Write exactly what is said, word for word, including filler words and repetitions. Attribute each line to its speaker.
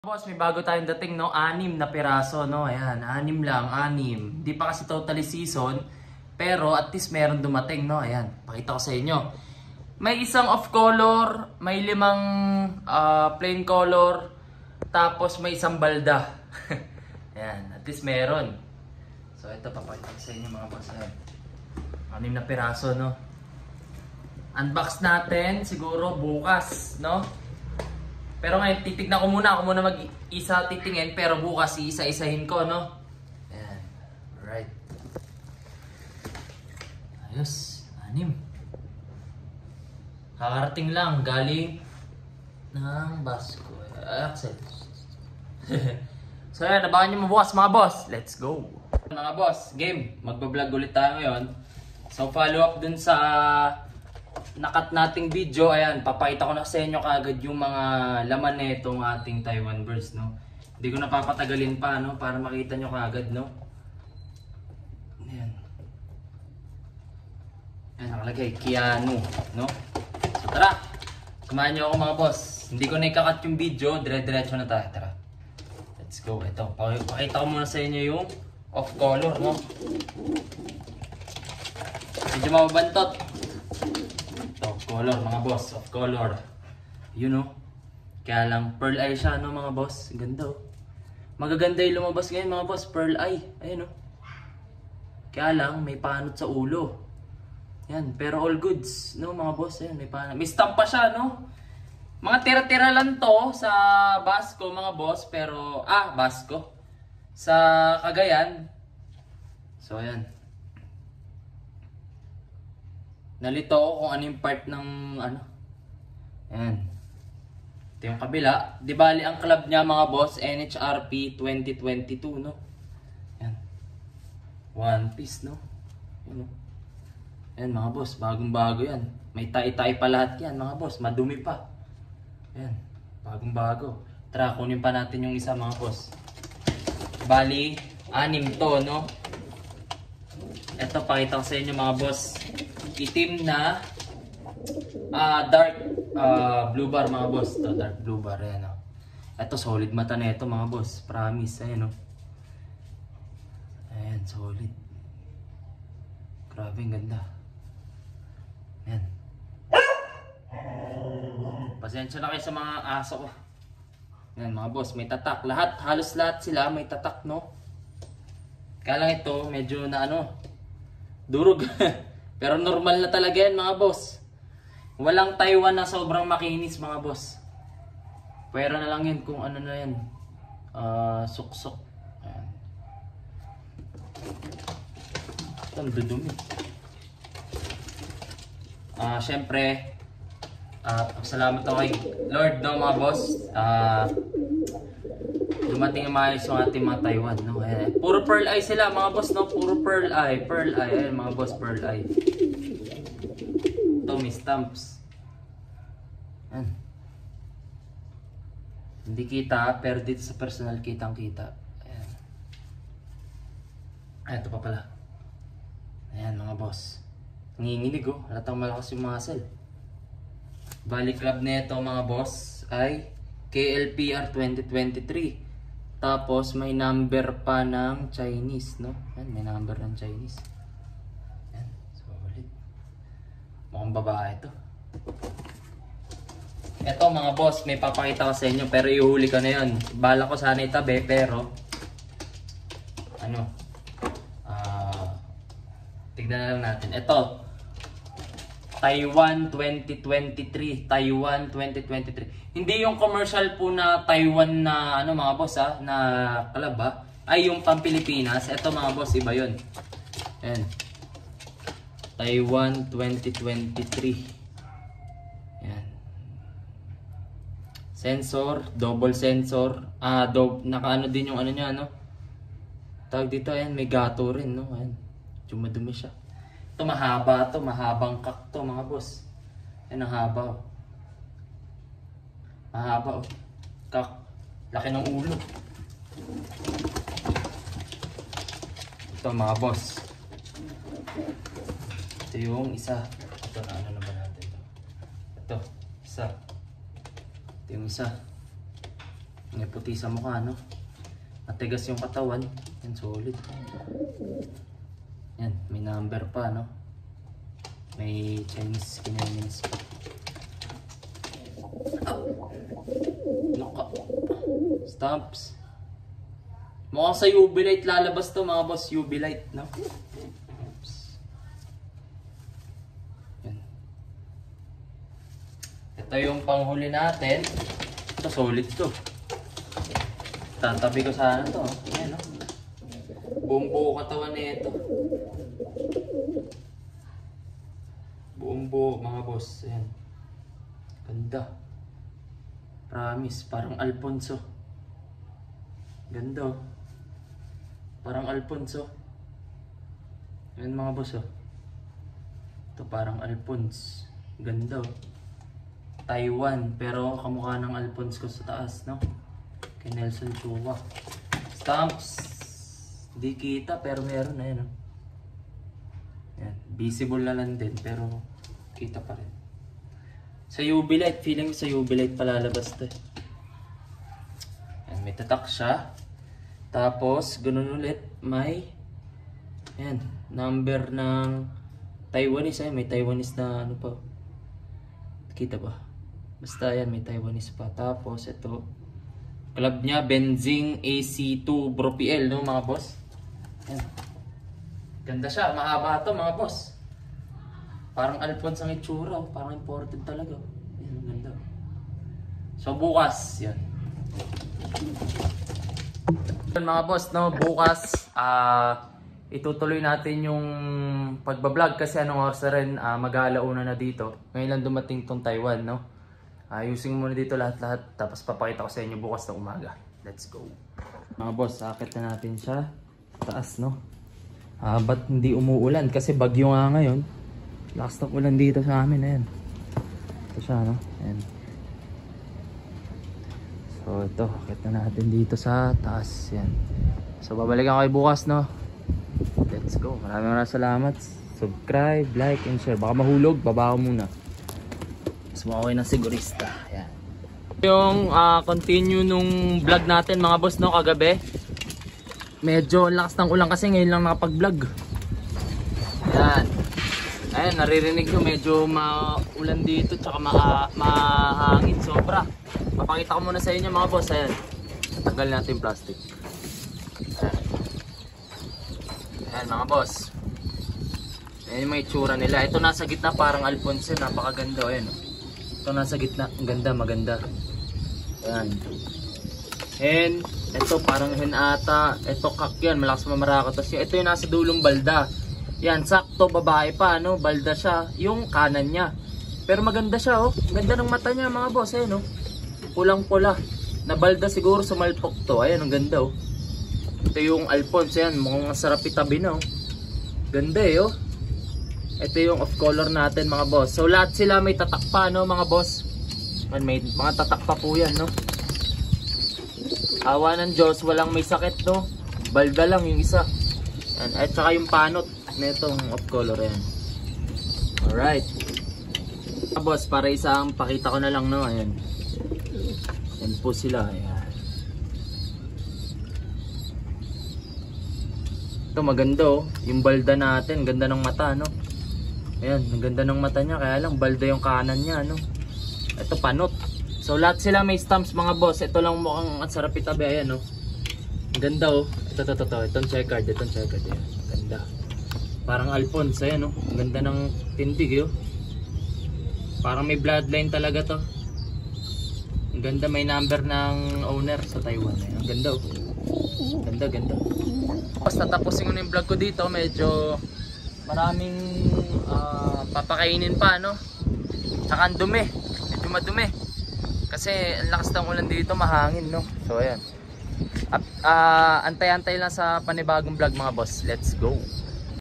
Speaker 1: Boss, may bago tayong dating, no? Anim na piraso, no? Ayan, anim lang, anim. Di pa kasi totally season, pero at least meron dumating, no? Ayan, pakita ko sa inyo. May isang off color, may limang uh, plain color, tapos may isang balda. Ayan, at least meron. So, ito, papakita ko sa inyo mga boss. Ayan. Anim na piraso, no? Unbox natin, siguro bukas, no? Pero ngayon, titignan ko muna. Ako muna mag-isa titingin. Pero bukas, iisa-isahin ko, no? Ayan. Alright. Ayos. Anim. Kakarating lang. Galing ng Basco. Axel. So, ayan. Nabakan nyo mabukas, mga boss. Let's go. Mga boss, game. Magbablog ulit tayo ngayon. So, follow up dun sa nakat nating video. Ayan, papakita ko na sa inyo kaagad yung mga laman na itong ating Taiwan Burst, no? Hindi ko napapatagalin pa, no? Para makita nyo kaagad, no? Ayan. Ayan, nakalagay, Keanu, no? So, tara! Kumain nyo ako, mga boss. Hindi ko na ikakat yung video, dire-diretso na tayo, tara. Let's go. Ito, pakita ko muna sa inyo yung off color, no? Medyo mababantot. Off color, mga boss. Off color. You know. Kaya lang, pearl eye siya, no, mga boss. Ganda, oh. Magaganda yung lumabas ngayon, mga boss. Pearl eye. Ayun, oh. Kaya lang, may panot sa ulo. Yan. Pero all goods, no, mga boss. Ayan, may panot. May stamp pa siya, no. Mga tira-tira lang to sa Basco, mga boss. Pero, ah, Basco. Sa Cagayan. So, ayan. Nalito ako kung ano yung part ng ano. Ayan. Ito yung kabila. Di bali ang club niya, mga boss, N H R P twenty twenty-two, no? Ayan. One piece, no? Ayan, no? Ayan, mga boss. Bagong bago yan. May tae-tae pa lahat yan, mga boss. Madumi pa. Ayan. Bagong bago. Tara, kunin pa natin yung isa, mga boss. Bali, anim to, no? Ito, pakita ko sa inyo, mga boss. Itim na uh, dark uh, blue bar, mga boss. Ito, dark blue bar. Ayan, oh. Ito, solid mata na ito, mga boss. Promise. Ayan, oh. Ayan, solid. Grabe, ang ganda. Ayan. Pasensya na kayo sa mga aso ko. Ayan, mga boss. May tatak. Lahat, halos lahat sila may tatak, no? Kaya lang ito, medyo na ano, durog. Pero normal na talaga yan, mga boss. Walang Taiwan na sobrang makinis, mga boss. Pwera na lang yan kung ano na yan. Uh, suksok. Ayan. Ito, nadudumi. Uh, Siyempre, uh, salamat ako kay Lord, no, mga boss. Uh, dumating ang maayos yung ating mga Taiwan, no? Ayan. Puro pearl eye sila, mga boss, no? Puro pearl eye, pearl eye. Ayan, mga boss, pearl eye. Ito, may stamps. Ayan. Hindi kita, pero dito sa personal kitang kita. Ayan. Ayan, ito pa pala. Ayan, mga boss. Nanginginig, oh. Halatang malakas yung muscle. Bali club na ito, mga boss, ay K L P R twenty twenty-three. Tapos may number pa ng Chinese, no? Ayan, may number ng Chinese. Ayan, solid. Mukhang babae ito. Ito, mga boss, may papakita ko sa inyo, pero ihuli ko na yun. Bala ko sana itabi, pero ano, uh, tignan na lang natin. Ito, Taiwan twenty twenty-three. Taiwan twenty twenty-three. Hindi yung commercial po na Taiwan na ano, mga boss, ha, na club, ha. Ay yung pang-Pilipinas. Ito, mga boss, iba yun. Ayan. Taiwan twenty twenty-three. Ayan. Sensor, double sensor. Ah, do naka-ano din yung ano niya, ano. Tawag dito, ayan, may gato rin, no. Ayan. Dumadumi siya. Ito, mahaba to, mahabang kak to, mga boss. Ayan, ang haba, oh. Mahaba, oh. Kak. Laki ng ulo. Ito, mga boss. Ito yung isa. Ito na, ano na ba natin? Ito, isa. Ito yung isa. May puti sa mukha, no? Matigas yung katawan. Yan, solid. Yan, may number pa, no? May Chinese kinamins pa. Naka. Stamps. Mukhang sa U V light lalabas to mga boss. U V light, no? Oops. Yan. Ito yung panghuli natin. Ito, solid to. Tatabi ko sana to. Ayan, no? Buong buo katawan na ito. Buong buo mga boss. Ayan. Ganda. Promise. Parang Alfonso. Ganda, oh. Parang Alfonso. Ayan mga boss, oh. Ito parang Alphonse. Ganda, oh. Taiwan. Pero kamukha ng Alphonse ko sa taas, no? Kay Nelson Chua. Stamps. Di kita pero meron na yan, oh. Yan. Visible na lang din pero kita pa rin. Sa U V light, feeling ko sa U V light palalabas to. Yan, may tatak siya. Tapos, ganun ulit, may yan, number ng Taiwanese. Ay, may Taiwanese na ano pa. Kita ba? Basta yan, may Taiwanese pa. Tapos, ito, club niya, Benzing A C two Bro P L, no mga boss? Yan. Ganda siya, mahaba to mga boss. Parang Alphonse ang itsura, oh. Parang imported talaga. Yan, ganda. So bukas, yan. Yan mga boss, no, bukas uh, itutuloy natin yung pagbablog kasi anong oras na rin, uh, mag-aalauna na dito. Ngayon lang dumating tong Taiwan, no. Ayusin muna dito lahat-lahat tapos papakita ko sa inyo bukas na umaga. Let's go. Mga boss, sakit na natin siya. Taas, no. Ah, ba't hindi umuulan? Kasi bagyo nga ngayon. Lakas ng ulan dito sa amin, ayan. Ito siya, no? Ayan. So, ito. Kita natin dito sa taas. Ayan. So, babalikan ko kayo bukas, no? Let's go. Maraming maraming salamat. Subscribe, like, and share. Baka mahulog, baba ko muna. Mas makaway ng sigurista. Ayan. Yung uh, continue nung vlog natin, mga boss, no? Kagabi. Medyo lakas ng ulan kasi ngayon lang nakapag-vlog. Ayan. Ayan, naririnig nyo medyo maulan dito tsaka ma mahangin sobra. Papakita ko muna sa inyo mga boss. Ayan, tanggal natin yung plastic. Ayan. Ayan mga boss. Ayan yung may itsura nila. Ito nasa gitna parang Alfonso. Napakaganda. Ayan. Ito nasa gitna. Ang ganda, maganda. Ayan. Hen. Ito parang hen ata. Ito kak yan. Malakas mamarakotas yun. Ito yung nasa dulong balda. Yan, sakto, babae pa, no? Balda siya, yung kanan niya. Pero maganda siya, oh. Ganda ng mata niya, mga boss, eh, no? Pulang-pula. Na balda siguro sa malpok to. Ayan, ang ganda, oh. Ito yung Alphonse, yan. Mukhang sarap itabi na, oh. Ganda, eh, oh. Ito yung off color natin, mga boss. So, lahat sila may tatak pa, no, mga boss? Man, may mga tatak pa po yan, no? Awa ng Diyos, walang may sakit, no? Balda lang yung isa. Yan. At saka yung panot netong off color yan. Alright. Boss, para isang pakita ko na lang, no. Ayan. Yan po sila. Ayan. Ito maganda, oh. Yung balda natin, ganda ng mata, no. Ayan, ang ganda ng mata niya. Kaya lang balda yung kanan niya, no. Ito panot. So lahat sila may stamps, mga boss. Ito lang mukhang at sarap itabi. Ayan, no. Ang ganda, oh. Ito, ito, ito, ito. Itong checkered, itong checkered. Ayan. Ganda. Parang Alphonse, ayan, oh. Ang ganda ng tindig, oh. Parang may bloodline talaga to. Ang ganda, may number ng owner sa Taiwan. Ayan. Ang ganda, oh. Ganda, ganda. Basta tapusin ko na yung vlog ko dito. Medyo maraming uh, papakainin pa, no. Tsaka ang dumi. Medyo madumi. Kasi ang lakas ng ulan dito, mahangin, no. So ayan. Uh, antay-antay lang sa panibagong vlog, mga boss. Let's go.